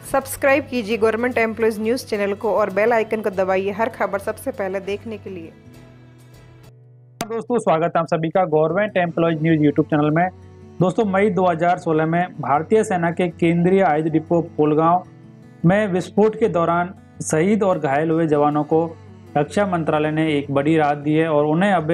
Subscribe कीजिए government employees news channel को और बेल आइकन को दबाइए हर खबर सबसे पहले देखने के लिए। दोस्तों स्वागत है आप सभी का government employees news YouTube channel में। दोस्तों मई 2016 में भारतीय सेना के केंद्रीय आयुध डिपो पुलगांव में विस्फोट के दौरान शहीद और घायल हुए जवानों को रक्षा मंत्रालय ने एक बड़ी राहत दी है और उन्हें अब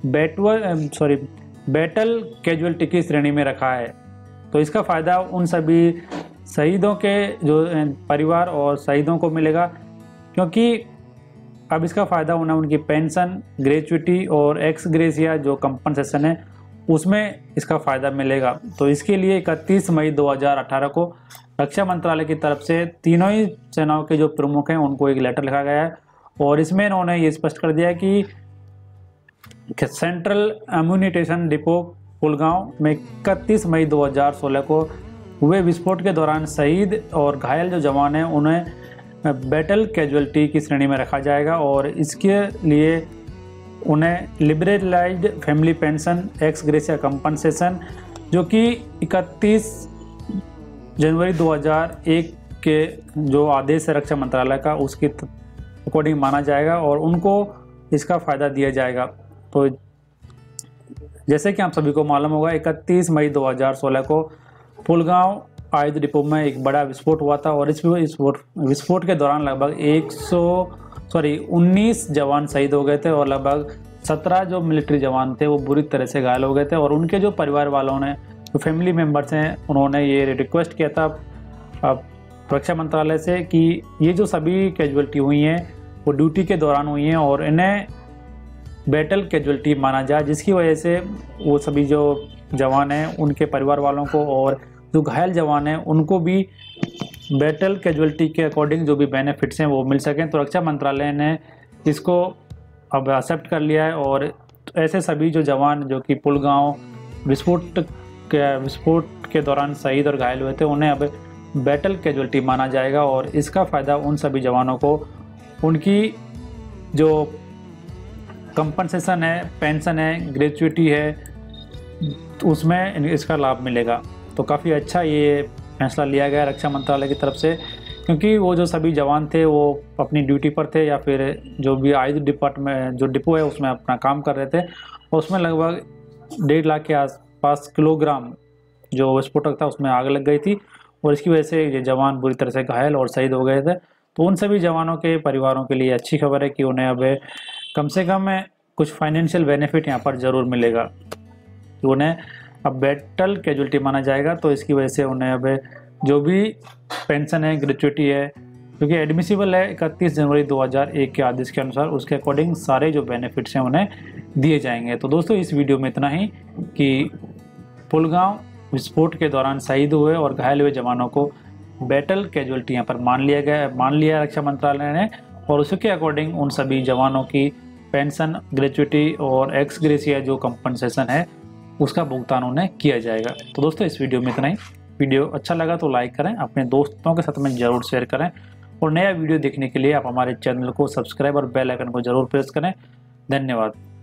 बैटल कैजुअल्टी की श्रेणी में रखा है। तो इसका फायदा उन सभी शहीदों के जो परिवार और शहीदों को मिलेगा, क्योंकि अब इसका फ़ायदा उन्हें उनकी पेंशन, ग्रेचुइटी और एक्स ग्रेसिया जो कंपनसेशन है उसमें इसका फ़ायदा मिलेगा। तो इसके लिए 31 मई 2018 को रक्षा मंत्रालय की तरफ से तीनों ही सेनाओं के जो प्रमुख हैं उनको एक लेटर लिखा गया है और इसमें इन्होंने ये स्पष्ट कर दिया कि सेंट्रल एम्यूनिटेशन डिपो पुलगांव में 31 मई 2016 को हुए विस्फोट के दौरान शहीद और घायल जो जवान हैं उन्हें बैटल कैजुअल्टी की श्रेणी में रखा जाएगा और इसके लिए उन्हें liberalised family pension, ex gratia compensation जो कि 31 जनवरी 2001 के जो आदेश है रक्षा मंत्रालय का उसके अकॉर्डिंग माना जाएगा और उनको इसका फ़ायदा दिया जाएगा। तो जैसे कि आप सभी को मालूम होगा 31 मई 2016 को पुलगांव आयुध डिपो में एक बड़ा विस्फोट हुआ था और इस विस्फोट के दौरान लगभग 19 जवान शहीद हो गए थे और लगभग 17 जो मिलिट्री जवान थे वो बुरी तरह से घायल हो गए थे और उनके जो परिवार वालों ने, जो फैमिली मेम्बर्स हैं, उन्होंने ये रिक्वेस्ट किया था रक्षा मंत्रालय से कि ये जो सभी कैजुअल्टी हुई हैं वो ड्यूटी के दौरान हुई हैं और इन्हें बैटल कैजुअल्टी माना जाए, जिसकी वजह से वो सभी जो जवान हैं उनके परिवार वालों को और जो घायल जवान हैं उनको भी बैटल कैजुअल्टी के अकॉर्डिंग जो भी बेनिफिट्स हैं वो मिल सकें। तो रक्षा मंत्रालय ने इसको अब एक्सेप्ट कर लिया है और ऐसे सभी जो जवान जो कि पुलगांव विस्फोट के दौरान शहीद और घायल हुए थे उन्हें अब बैटल कैजुअल्टी माना जाएगा और इसका फ़ायदा उन सभी जवानों को उनकी जो कंपनसेशन है, पेंशन है, ग्रेचुइटी है, उसमें इसका लाभ मिलेगा। तो काफ़ी अच्छा ये फैसला लिया गया रक्षा मंत्रालय की तरफ से, क्योंकि वो जो सभी जवान थे वो अपनी ड्यूटी पर थे या फिर जो भी आयुध डिपार्टमेंट जो डिपो है उसमें अपना काम कर रहे थे और उसमें लगभग 1.5 लाख के आसपास किलोग्राम जो विस्फोटक था उसमें आग लग गई थी और इसकी वजह से ये जवान बुरी तरह से घायल और शहीद हो गए थे। तो उन सभी जवानों के परिवारों के लिए अच्छी खबर है कि उन्हें अब कम से कम कुछ फाइनेंशियल बेनिफिट यहाँ पर ज़रूर मिलेगा कि उन्हें अब बैटल कैजुअल्टी माना जाएगा। तो इसकी वजह से उन्हें अब जो भी पेंशन है, ग्रेचुइटी है, क्योंकि एडमिसिबल है 31 जनवरी 2001 के आदेश के अनुसार, उसके अकॉर्डिंग सारे जो बेनिफिट्स हैं उन्हें दिए जाएंगे। तो दोस्तों इस वीडियो में इतना ही कि पुलगांव विस्फोट के दौरान शहीद हुए और घायल हुए जवानों को बैटल कैजुअल्टी यहाँ पर मान लिया रक्षा मंत्रालय ने और उसके अकॉर्डिंग उन सभी जवानों की पेंशन, ग्रेचुइटी और एक्स ग्रेसिया जो कंपनसेशन है उसका भुगतान उन्हें किया जाएगा। तो दोस्तों इस वीडियो में इतना ही। वीडियो अच्छा लगा तो लाइक करें, अपने दोस्तों के साथ में ज़रूर शेयर करें और नया वीडियो देखने के लिए आप हमारे चैनल को सब्सक्राइब और बेल आइकन को ज़रूर प्रेस करें। धन्यवाद।